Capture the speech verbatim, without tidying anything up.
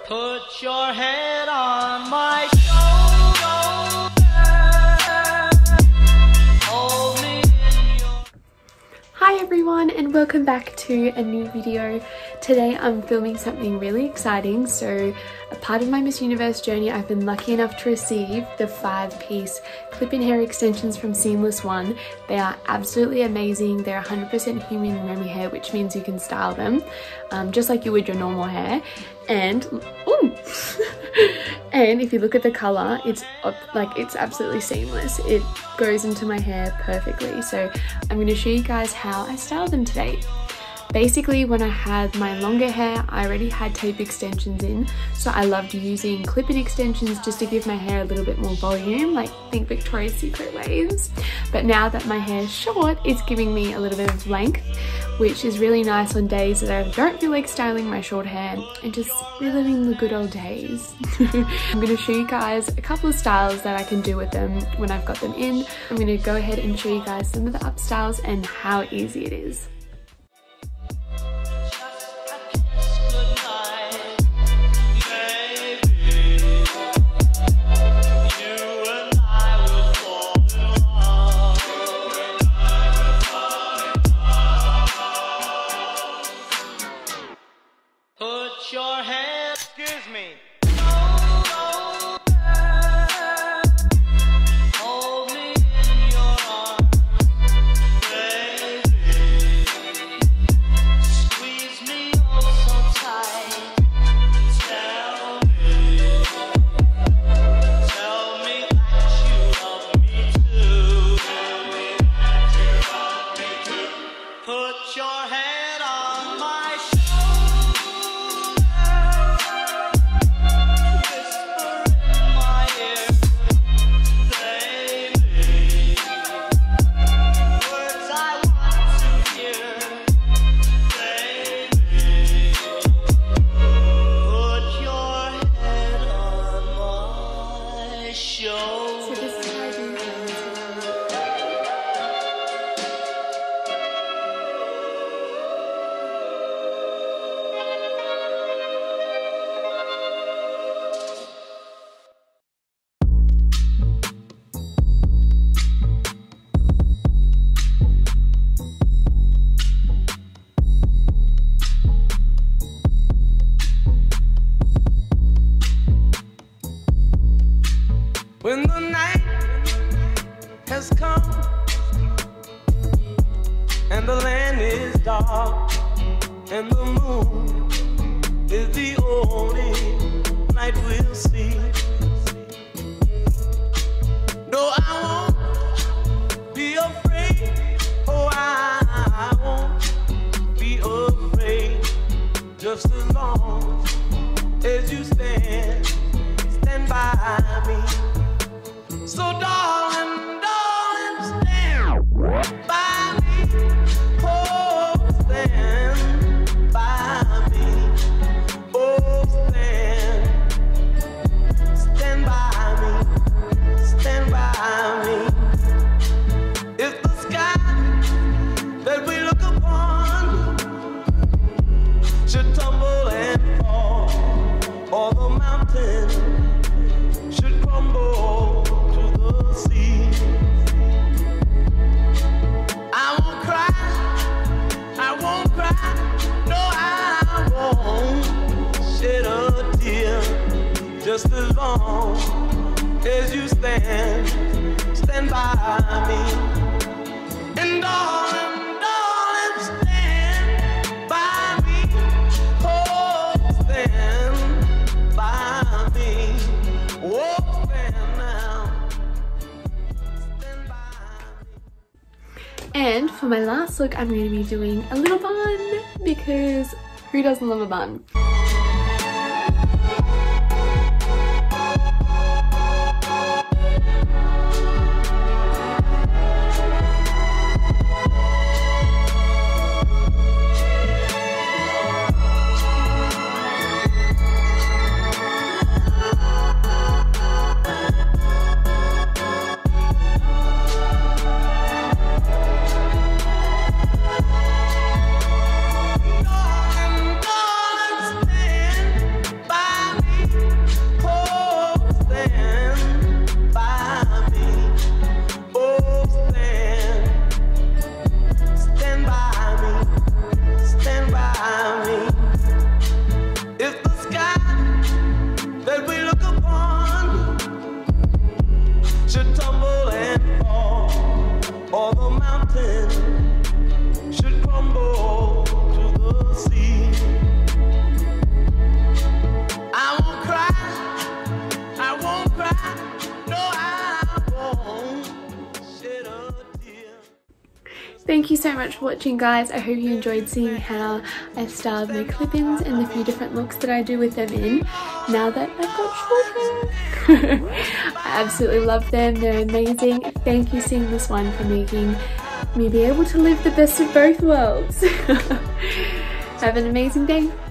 Put your head on my shoulder. Hold me in your... Hi everyone and welcome back to a new video. Today I'm filming something really exciting. So a part of my Miss Universe journey, I've been lucky enough to receive the five piece clip-in hair extensions from Seamless one. They are absolutely amazing. They're one hundred percent human Remy hair, which means you can style them um, just like you would your normal hair. And ooh, and if you look at the color, it's like it's absolutely seamless. It goes into my hair perfectly. So I'm going to show you guys how I style them today. Basically, when I had my longer hair, I already had tape extensions in, so I loved using clip-in extensions just to give my hair a little bit more volume, like think Victoria's Secret waves. But now that my hair is short, it's giving me a little bit of length, which is really nice on days that I don't feel like styling my short hair and just reliving the good old days. I'm going to show you guys a couple of styles that I can do with them when I've got them in. I'm going to go ahead and show you guys some of the up styles and how easy it is. Put your head, excuse me. Hold me in your arms, baby. Squeeze me oh so tight. Tell me, tell me that you love me too. Tell me that you love me too. Put your head on my shoulder. When the night has come and the land is dark and the moon is the only light we'll see. No, I won't be afraid. Oh, I won't be afraid. Just as long as you stand, stand by me. So darling, darling, stand by me. Oh, stand by me. Oh, stand, stand by me. Stand by me. If the sky that we look upon should tumble and fall, or the mountain should crumble to the sea, I won't cry, I won't cry, no, I won't shed a tear. Just as long as you stand, stand by me. And darling, darling, stand by me. Oh, stand by me. Oh, stand now. Stand by me. And for my last look, I'm going to be doing a little bun, because who doesn't love a bun? Darling, darling, Thank you so much for watching, guys. I hope you enjoyed seeing how I styled my clip-ins and the few different looks that I do with them in now that I've got short hair. I absolutely love them. They're amazing. Thank you, Seamless one, for making me be able to live the best of both worlds. Have an amazing day.